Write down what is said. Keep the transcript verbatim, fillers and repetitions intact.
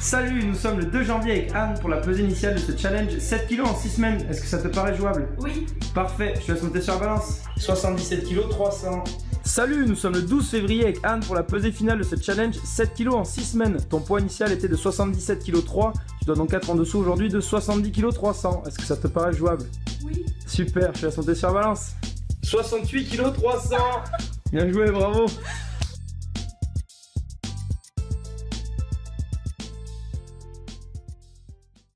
Salut, nous sommes le deux janvier avec Anne pour la pesée initiale de ce challenge sept kilos en six semaines. Est-ce que ça te paraît jouable? Oui. Parfait, je te laisse monter sur la balance. soixante-dix-sept kilos trois cents. Salut, nous sommes le douze février avec Anne pour la pesée finale de ce challenge sept kilos en six semaines. Ton poids initial était de soixante-dix-sept kilos trois, tu dois donc être en dessous aujourd'hui de soixante-dix kilos trois cents. Est-ce que ça te paraît jouable? Oui. Super, je te laisse monter sur la balance. soixante-huit kilos trois cents. Bien joué, bravo.